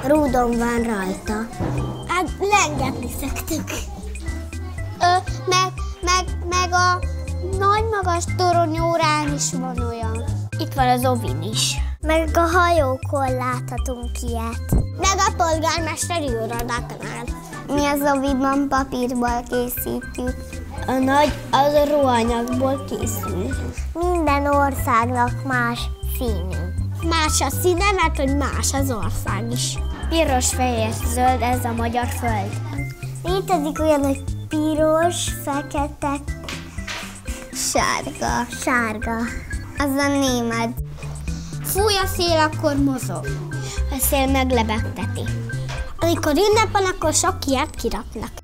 rúdon van rajta. Hát lengetni szektük. Meg a nagy magas toronyórán is van olyan. Itt van az ovin is. Meg a hajókon láthatunk ilyet. Meg a polgármesteri irodáknál. Mi az oviban papírból készítjük. A nagy az a roanyagból készül. Minden országnak más színű. Más a színe, mert hogy más az ország is. Piros, fehér, zöld, ez a magyar föld. Létezik olyan, hogy piros, fekete, sárga. Az a német. Fúj a szél, akkor mozog. A szél meglebegteti. Amikor ünnep van, akkor sok ilyet kiraknak.